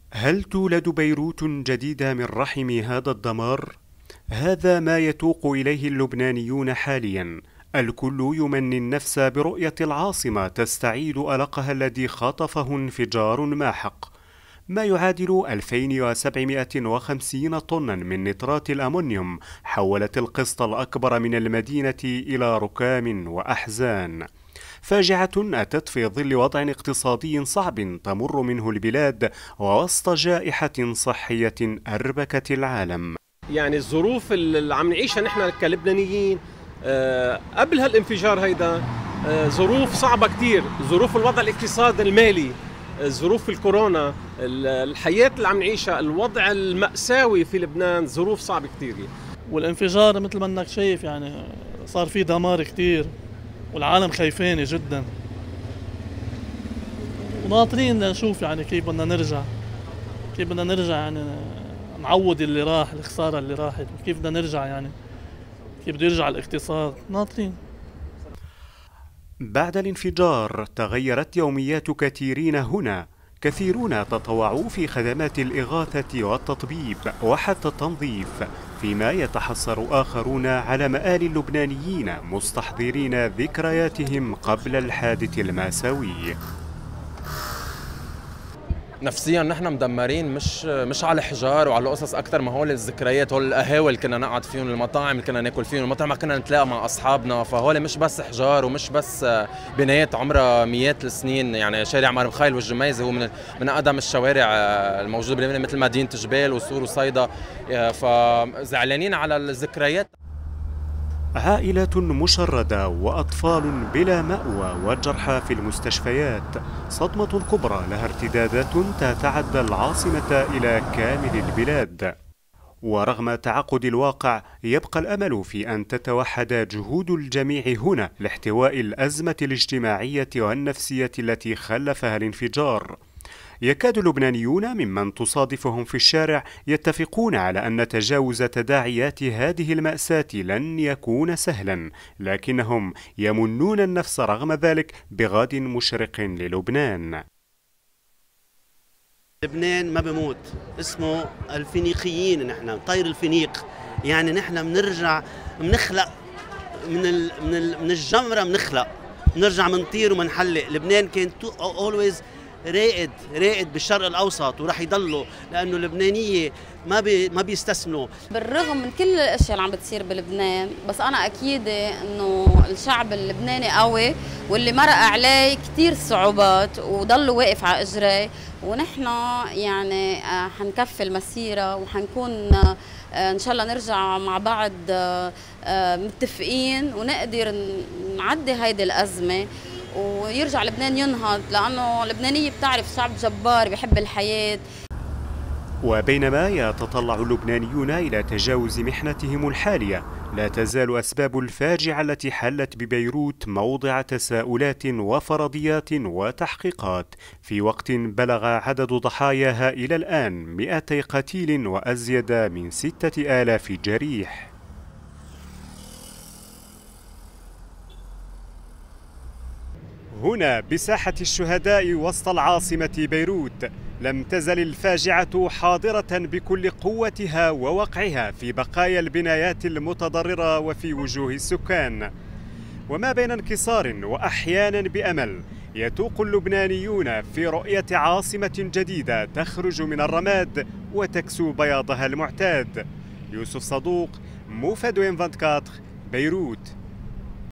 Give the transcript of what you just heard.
هل تولد بيروت جديدة من رحم هذا الدمار؟ هذا ما يتوق إليه اللبنانيون حاليا. الكل يمني النفس برؤية العاصمة تستعيد ألقها الذي خطفه انفجار ماحق، ما يعادل 2750 طنا من نترات الأمونيوم حولت القسط الأكبر من المدينة إلى ركام وأحزان. فاجعة أتت في ظل وضع اقتصادي صعب تمر منه البلاد ووسط جائحة صحية أربكت العالم. يعني الظروف اللي عم نعيشها نحن كلبنانيين قبل هالانفجار هيدا ظروف صعبة كتير، ظروف الوضع الاقتصادي المالي، ظروف الكورونا، الحياة اللي عم نعيشها، الوضع المأساوي في لبنان، ظروف صعبة كتير. والانفجار مثل ما انك شايف يعني صار في دمار كتير والعالم خايفانة جدا، وناطرين نشوف يعني كيف بدنا نرجع يعني نعوض اللي راح، الخسارة اللي راحت، وكيف بدنا نرجع يعني كيف بده يرجع الاقتصاد، ناطرين. بعد الانفجار تغيرت يوميات كثيرين هنا، كثيرون تطوعوا في خدمات الإغاثة والتطبيب وحتى التنظيف، فيما يتحسر آخرون على مآل اللبنانيين مستحضرين ذكرياتهم قبل الحادث المأساوي. نفسيا نحن مدمرين، مش على الحجار وعلى القصص اكثر ما هول الذكريات، هول القهاوي اللي كنا نقعد فيهم، المطاعم اللي كنا ناكل فيهم، المطاعم اللي كنا نتلاقى مع اصحابنا، فهول مش بس حجار ومش بس بنايات عمرها مئات السنين. يعني شارع مار مخيل والجميزه هو من اقدم الشوارع الموجوده بلبنان، مثل مدينه جبال وسور وصيدا، فزعلانين على الذكريات. عائلات مشردة وأطفال بلا مأوى وجرحى في المستشفيات، صدمة كبرى لها ارتدادات تتعدى العاصمة إلى كامل البلاد. ورغم تعقد الواقع يبقى الأمل في أن تتوحد جهود الجميع هنا لاحتواء الأزمة الاجتماعية والنفسية التي خلفها الانفجار. يكاد اللبنانيون ممن تصادفهم في الشارع يتفقون على أن تجاوز تداعيات هذه المأساة لن يكون سهلا، لكنهم يمنون النفس رغم ذلك بغد مشرق للبنان. لبنان ما بموت، اسمه الفينيقيين، نحن طير الفينيق، يعني نحن بنرجع بنخلق من الجمرة، بنرجع بنطير وبنحلق. لبنان كان always رائد بالشرق الاوسط ورح يضلوا، لانه اللبنانيه ما بيستسلموا بالرغم من كل الاشياء اللي عم بتصير بلبنان. بس انا اكيده انه الشعب اللبناني قوي، واللي مرق عليه كثير صعوبات وضل واقف على اجريه، ونحن يعني حنكفي المسيره وحنكون ان شاء الله نرجع مع بعض متفقين ونقدر نعدي هيدي الازمه ويرجع لبنان ينهض، لأنه اللبنانية بتعرف شعب جبار بيحب الحياة. وبينما يتطلع اللبنانيون إلى تجاوز محنتهم الحالية، لا تزال أسباب الفاجعة التي حلت ببيروت موضع تساؤلات وفرضيات وتحقيقات، في وقت بلغ عدد ضحاياها إلى الآن 200 قتيل وأزيد من 6000 جريح. هنا بساحة الشهداء وسط العاصمة بيروت، لم تزل الفاجعة حاضرة بكل قوتها ووقعها في بقايا البنايات المتضررة وفي وجوه السكان. وما بين انكسار وأحيانا بأمل يتوق اللبنانيون في رؤية عاصمة جديدة تخرج من الرماد وتكسو بياضها المعتاد. يوسف صدوق، موفد 24، بيروت.